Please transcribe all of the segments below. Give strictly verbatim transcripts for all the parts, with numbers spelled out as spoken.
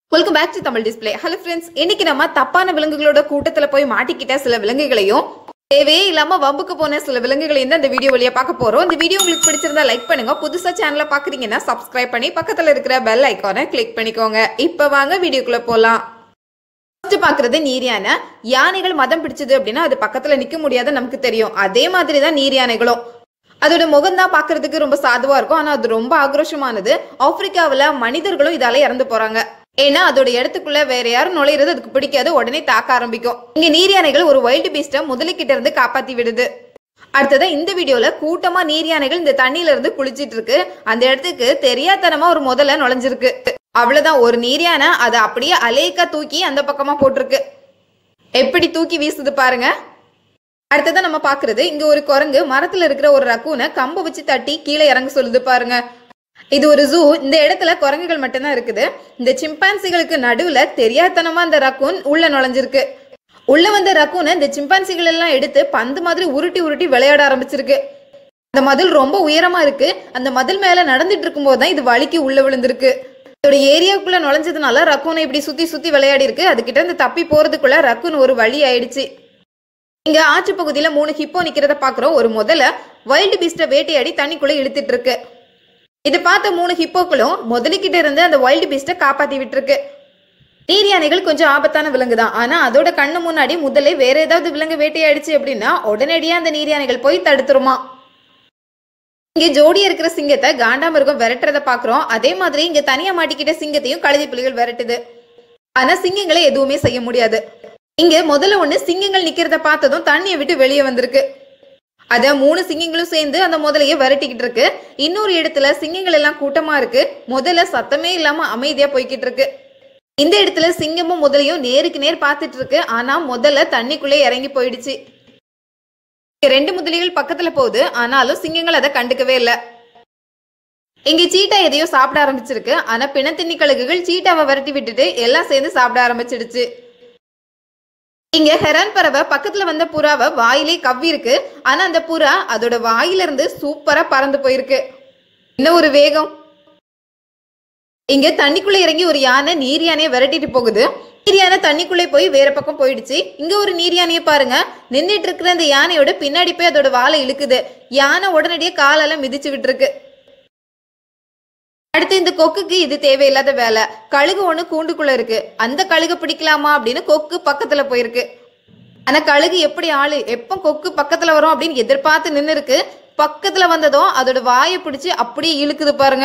Welcome back to Tamil display. Hello friends, இன்னைக்கு நம்ம தப்பான விலங்குகளோட கூட்டத்துல போய் மாட்டிக்கிட்ட சில விலங்குகளையும் தேவையே இல்லாம வம்புக்கு போன சில விலங்குகளையும் தான் இந்த வீடியோ வழியா பார்க்க போறோம். இந்த வீடியோ உங்களுக்கு பிடிச்சிருந்தா லைக் பண்ணுங்க. புதுசா சேனலை பாக்குறீங்கன்னா சப்ஸ்கிரைப் பண்ணி பக்கத்துல இருக்கிற பெல் ஐக்கானை கிளிக் பண்ணிக்கோங்க. இப்ப வாங்க வீடியோக்குள்ள போலாம். ஃபர்ஸ்ட் பாக்குறது நீர் யானை. யானைகள் மதம் பிடிச்சது அப்படின்னா அது பக்கத்துல நிக்க முடியாது, நமக்கு தெரியும். அதே மாதிரிதான் நீர் யானைகளும். அதோட முகம் தான் பாக்குறதுக்கு ரொம்ப சாதுவா இருக்கும், ஆனா அது ரொம்ப ஆக்ரோஷமானது. ஆப்பிரிக்காவில மனிதர்களும் இதால இறந்து போறாங்க. ஏன்னா அதோட இடத்துக்குள்ள வேற யாரும் நுழையிறது அதுக்கு பிடிக்காது, உடனே தாக்க ஆரம்பிக்கும். இங்க நீர் யானைகள் ஒரு வைல்டு பீஸ்ட முதலிக்கிட்ட இருந்து காப்பாத்தி விடுது. அடுத்ததான் இந்த வீடியோல கூட்டமா நீர் யானைகள் இந்த தண்ணியில இருந்து குளிச்சிட்டு இருக்கு. அந்த இடத்துக்கு தெரியாதனமா ஒரு முதல்ல நுழைஞ்சிருக்கு. அவ்வளவுதான், ஒரு நீர் யானை அதை அப்படியே அலேக்கா தூக்கி அந்த பக்கமா போட்டிருக்கு. எப்படி தூக்கி வீசுது பாருங்க. அடுத்ததான் நம்ம பாக்குறது, இங்க ஒரு குரங்கு மரத்துல இருக்கிற ஒரு ரக்கூனை கம்ப வச்சு தட்டி கீழே இறங்க சொல்லுது பாருங்க. இது ஒரு ஜூ. இந்த இடத்துல குரங்குகள் மட்டும்தான் இருக்குது. இந்த சிம்பான்சிகளுக்கு நடுவுல தெரியாதனமா அந்த ரக்கூன் உள்ள நுழைஞ்சிருக்கு. உள்ள வந்த ரக்கூனை இந்த சிம்பான்சிகள் எல்லாம் எடுத்து பந்து மாதிரி உருட்டி உருட்டி விளையாட ஆரம்பிச்சிருக்கு. அந்த மதில் ரொம்ப உயரமா இருக்கு. அந்த மதில் மேல நடந்துட்டு இருக்கும் போதுதான் இது வலிக்கு உள்ள விழுந்திருக்கு. இதோட ஏரியாவுக்குள்ள நுழைஞ்சதுனால ரக்கூனை இப்படி சுத்தி சுத்தி விளையாடி இருக்கு. அதுகிட்ட இருந்து தப்பி போறதுக்குள்ள ரக்கூன் ஒரு வழி ஆயிடுச்சு. இங்க ஆற்று பகுதியில மூணு ஹிப்போ நிக்கிறத பாக்குறோம். ஒரு முதல்ல வைல்டு பீஸ்ட வேட்டையாடி தண்ணிக்குள்ள இழுத்துட்டு இருக்கு. இதை பார்த்த மூணு ஹிப்போக்களும் முதலிக்கிட்ட இருந்து அந்த வைல்டு பீஸ்ட காப்பாத்தி விட்டுருக்கு. நீர் யானைகள் கொஞ்சம் ஆபத்தான விலங்கு தான், ஆனா அதோட கண்ணு முன்னாடி முதல்ல வேற ஏதாவது விலங்கு வேட்டையாடிச்சு அப்படின்னா உடனடியா அந்த நீர் யானைகள் போய் தடுத்துருமா. இங்க ஜோடியா இருக்கிற சிங்கத்தை காண்டாமிருகம் விரட்டுறத பாக்குறோம். அதே மாதிரி இங்க தனியா மாட்டிக்கிட்ட சிங்கத்தையும் கழுதை புலிகள் விரட்டுது. ஆனா சிங்கங்களை எதுவுமே செய்ய முடியாது. இங்க முதல்ல ஒண்ணு சிங்கங்கள் நிக்கிறத பார்த்ததும் தண்ணியை விட்டு வெளியே வந்திருக்கு. அத மூணு சிங்கங்களும் சேர்ந்து அந்த முதலைய விரட்டிக்கிட்டு இருக்கு. இன்னொரு இடத்துல சிங்கங்கள் எல்லாம் கூட்டமா இருக்கு. முதல்ல சத்தமே இல்லாம அமைதியா போய்கிட்டு இருக்கு. இந்த இடத்துல சிங்கமும் முதலையும் நேருக்கு நேர் பார்த்துட்டு இருக்கு. ஆனா முதல்ல தண்ணிக்குள்ளே இறங்கி போயிடுச்சு. ரெண்டு முதலைகள் பக்கத்துல போகுது, ஆனாலும் சிங்கங்கள் அதை கண்டுக்கவே இல்லை. இங்க சீட்டா எதையோ சாப்பிட ஆரம்பிச்சிருக்கு. ஆனா பிணத்தின்னி கழுகுகள் சீட்டாவை விரட்டி விட்டுட்டு எல்லாம் சேர்ந்து சாப்பிட ஆரம்பிச்சிடுச்சு. இங்க ஹெரான் பறவை பக்கத்துல வந்த புறாவை வாயிலே கவ்வி இருக்கு. ஆனா அந்த புறா அதோட வாயில இருந்து சூப்பரா பறந்து போயிருக்கு. என்ன ஒரு வேகம்! இங்க தண்ணிக்குள்ள இறங்கி ஒரு யானை நீர் யானையை விரட்டிட்டு போகுது. நீர் யானை தண்ணிக்குள்ளே போய் வேற பக்கம் போயிடுச்சு. இங்க ஒரு நீர் யானையை பாருங்க, நின்றுட்டு இருக்கிற அந்த யானையோட பின்னாடி போய் அதோட வாழை இழுக்குது. யானை உடனடியே காலெல்லாம் மிதிச்சு விட்டுருக்கு. அடுத்து இந்த கொக்குக்கு இது தேவையில்லாத வேலை. கழுகு ஒண்ணு கூண்டுக்குள்ள இருக்கு. அந்த கழுகு பிடிக்கலாமா அப்படின்னு கொக்கு பக்கத்துல போயிருக்கு. ஆனா கழுகு எப்படி ஆளு, எப்ப கொக்கு பக்கத்துல வரும் அப்படின்னு எதிர்பார்த்து நின்று இருக்கு. பக்கத்துல வந்ததும் அதோட வாயை பிடிச்சு அப்படியே இழுக்குது பாருங்க.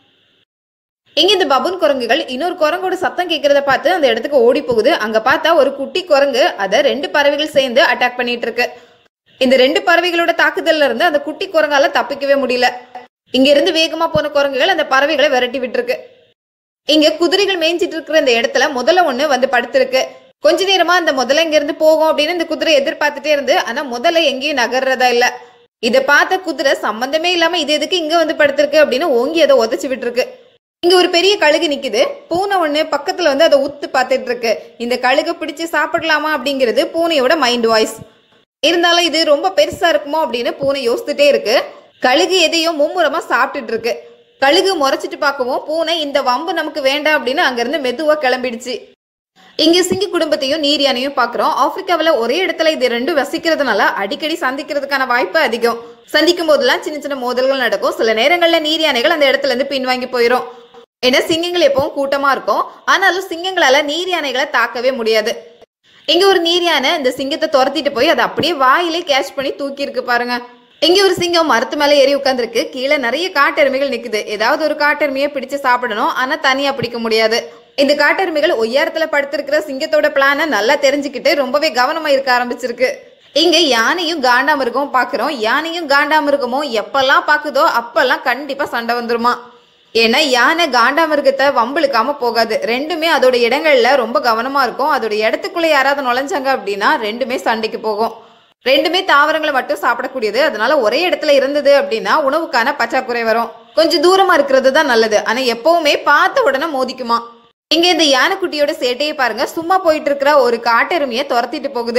இங்க இந்த பபுன் குரங்குகள் இன்னொரு குரங்கோட சத்தம் கேட்கறத பார்த்து அந்த இடத்துக்கு ஓடி போகுது. அங்க பார்த்தா ஒரு குட்டி குரங்கு அதை ரெண்டு பறவைகள் சேர்ந்து அட்டாக் பண்ணிட்டு இருக்கு. இந்த ரெண்டு பறவைகளோட தாக்குதல்ல இருந்து அந்த குட்டி குரங்கால தப்பிக்கவே முடியல. இங்க இருந்து வேகமா போன குரங்குகள் அந்த பறவைகளை விரட்டி விட்டுருக்கு. இங்க குதிரைகள் மேய்ஞ்சிட்டு இருக்கிற இந்த இடத்துல முதல்ல ஒண்ணு வந்து படுத்திருக்கு. கொஞ்ச நேரமா அந்த முதல்ல இங்க இருந்து போகும் அப்படின்னு இந்த குதிரை எதிர்பார்த்துட்டே இருந்து, ஆனா முதல்ல எங்கேயும் நகர்றதா இல்ல. இதை பார்த்த குதிரை சம்பந்தமே இல்லாம இது எதுக்கு இங்க வந்து படுத்திருக்கு அப்படின்னு ஓங்கி அதை உதச்சு விட்டுருக்கு. இங்க ஒரு பெரிய கழுகு நிக்குது. பூனை ஒண்ணு பக்கத்துல வந்து அதை உத்து பார்த்துட்டு இருக்கு. இந்த கழுகு பிடிச்சு சாப்பிடலாமா அப்படிங்கிறது பூனையோட மைண்ட் வாய்ஸ். இருந்தாலும் இது ரொம்ப பெருசா இருக்குமோ அப்படின்னு பூனை யோசிச்சுட்டே இருக்கு. கழுகு எதையும் மும்முரமா சாப்பிட்டுட்டு இருக்கு. கழுகு முறைச்சிட்டு பார்க்கவும் பூனை இந்த வம்பு நமக்கு வேண்டாம் அப்படின்னு அங்கிருந்து மெதுவா கிளம்பிடுச்சு. இங்க சிங்க குடும்பத்தையும் நீர் யானையும் பாக்குறோம். ஆப்பிரிக்காவில ஒரே இடத்துல இது ரெண்டும் வசிக்கிறதுனால அடிக்கடி சந்திக்கிறதுக்கான வாய்ப்பு அதிகம். சந்திக்கும் போதெல்லாம் சின்ன சின்ன மோதல்கள் நடக்கும். சில நேரங்கள்ல நீர் யானைகள் அந்த இடத்துல இருந்து பின்வாங்கி போயிடும். ஏன்னா சிங்கங்கள் எப்பவும் கூட்டமா இருக்கும். ஆனாலும் சிங்கங்களால நீர் யானைகளை தாக்கவே முடியாது. இங்க ஒரு நீர் யானை இந்த சிங்கத்தை துரத்திட்டு போய் அதை அப்படியே வாயிலே கேட்ச் பண்ணி தூக்கி இருக்கு பாருங்க. இங்க ஒரு சிங்கம் மரத்து மேல ஏறி உட்காந்துருக்கு. கீழே நிறைய காட்டெருமைகள் நிக்குது. ஏதாவது ஒரு காட்டெருமையை பிடிச்சு சாப்பிடணும், ஆனா தனியா பிடிக்க முடியாது. இந்த காட்டெருமைகள் ஒய்யாரத்துல படுத்திருக்கிற சிங்கத்தோட பிளான நல்லா தெரிஞ்சுக்கிட்டு ரொம்பவே கவனமா இருக்க ஆரம்பிச்சிருக்கு. இங்க யானையும் காண்டாமிருகமும் பாக்குறோம். யானையும் காண்டாமிருகமும் எப்பெல்லாம் பாக்குதோ அப்பெல்லாம் கண்டிப்பா சண்டை வந்துருமா. ஏன்னா யானை காண்டாமிருகத்தை வம்பிழுக்காம போகாது. ரெண்டுமே அதோட இடங்கள்ல ரொம்ப கவனமா இருக்கும். அதோட இடத்துக்குள்ள யாராவது நுழைஞ்சாங்க அப்படின்னா ரெண்டுமே சண்டைக்கு போகும். ரெண்டுமே தாவரங்களை மட்டும் சாப்பிடக்கூடியது. அதனால ஒரே இடத்துல இருந்தது அப்படின்னா உணவுக்கான பற்றாக்குறை வரும். கொஞ்சம் தூரமா இருக்கிறது தான் நல்லது. ஆனா எப்பவுமே பார்த்த உடனே மோதிக்குமா. இங்க இந்த யானைக்குட்டியோட சேட்டையை பாருங்க. சும்மா போயிட்டு இருக்கிற ஒரு காட்டெருமையை துரத்திட்டு போகுது.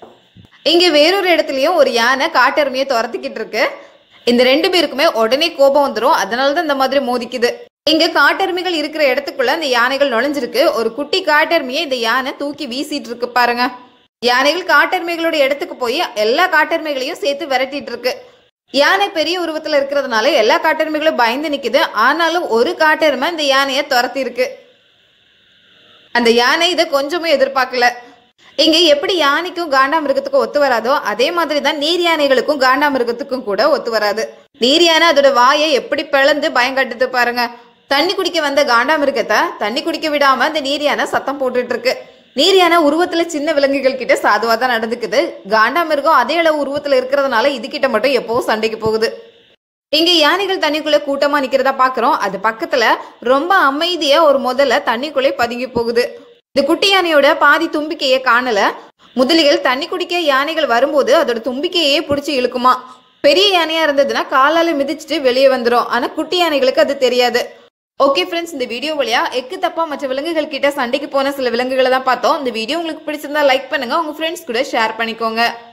இங்க வேறொரு இடத்துலயும் ஒரு யானை காட்டெருமையை துரத்திக்கிட்டு இருக்கு. இந்த ரெண்டு பேருக்குமே உடனே கோபம் வந்துடும். அதனாலதான் இந்த மாதிரி மோதிக்குது. இங்க காட்டெருமைகள் இருக்கிற இடத்துக்குள்ள அந்த யானைகள் நுழைஞ்சிருக்கு. ஒரு குட்டி காட்டெருமையை இந்த யானை தூக்கி வீசிட்டு இருக்கு பாருங்க. யானைகள் காட்டெருமைகளோட இடத்துக்கு போய் எல்லா காட்டெருமைகளையும் சேர்த்து விரட்டிட்டு இருக்கு. யானை பெரிய உருவத்துல இருக்கிறதுனால எல்லா காட்டெருமைகளும் பயந்து நிக்குது. ஆனாலும் ஒரு காட்டெருமை இந்த யானையை துரத்தி இருக்கு. அந்த யானை இதை கொஞ்சமே எதிர்பார்க்கல. இங்க எப்படி யானைக்கும் காண்டாமிருகத்துக்கும் ஒத்து வராதோ அதே மாதிரிதான் நீர் யானைகளுக்கும் காண்டாமிருகத்துக்கும் கூட ஒத்து வராது. நீர் யானை அதோட வாயை எப்படி பிளந்து பயம் கட்டுது பாருங்க. தண்ணி குடிக்க வந்த காண்டாமிருகத்தை தண்ணி குடிக்க விடாம இந்த நீர் யானை சத்தம் போட்டுட்டு இருக்கு. நீர் யானை உருவத்துல சின்ன விலங்குகள் கிட்ட சாதுவா தான் நடந்துக்குது. காண்டாமிருகம் அதே அளவு உருவத்துல இருக்கிறதுனால இது கிட்ட மட்டும் எப்பவும் சண்டைக்கு போகுது. இங்க யானைகள் தண்ணிக்குள்ள கூட்டமா நிக்கிறதா பாக்குறோம். அது பக்கத்துல ரொம்ப அமைதியா ஒரு முதல்ல தண்ணிக்குள்ளே பதுங்கி போகுது. இந்த குட்டி யானையோட பாதி தும்பிக்கையை காணல. முதலிகள் தண்ணி குடிக்க யானைகள் வரும்போது அதோட தும்பிக்கையே பிடிச்சி இழுக்குமா. பெரிய யானையா இருந்ததுன்னா காலால மிதிச்சுட்டு வெளியே வந்துடும். ஆனா குட்டி யானைகளுக்கு அது தெரியாது. ஓகே ஃப்ரெண்ட்ஸ், இந்த வீடியோ வழியா எக்கு தப்பா மற்ற விலங்குகள் கிட்ட சண்டைக்கு போன சில விலங்குகளை தான் பார்த்தோம். இந்த வீடியோ உங்களுக்கு பிடிச்சிருந்தா லைக் பண்ணுங்க, உங்க ஃப்ரெண்ட்ஸ் கூட ஷேர் பண்ணிக்கோங்க.